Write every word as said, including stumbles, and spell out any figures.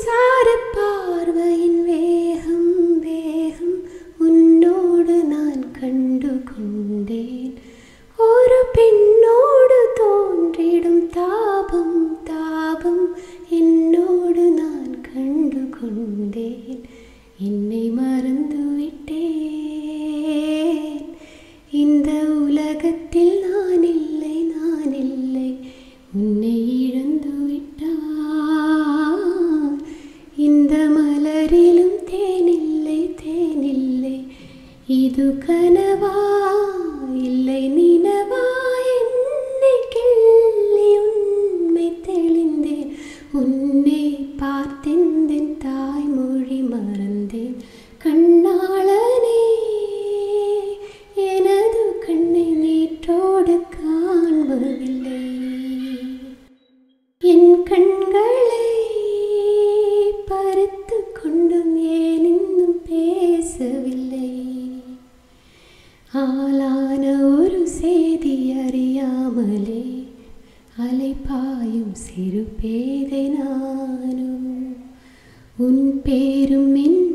மின்சார பார்வையின் வேகம் வேகம் உன்னோடு நான் கண்டு கொண்டேன். ஒரு பெண்ணோடு தோன்றிடும் தாபம் தாபம் என்னோடு நான் கண்டு கொண்டேன். என்னை மறந்து விட்டேன். இந்த உலகத்தில் நான் இல்லை நான் இல்லை உன்னை இழந்து விட்டான். இந்த மலரிலும் தேனில்லை தேனில்லை இது கனவா இல்லை நினவா என்னை கிள்ளி உண்மை தெளிந்தேன். உன்னை பார்த்தெந்தன் தாய்மொழி மறந்தேன். கண்ணாளனே எனது கண்ணை நேற்றோடு காண்பதில்லை. என் கண்களை பறித்து கொண்டும் ஏன் இன்னும் பேசவில்லை. ஆளான ஒரு செய்தி அறியாமலே அலைபாயும் சிறு பேதை நானும். உன் பேரும் என்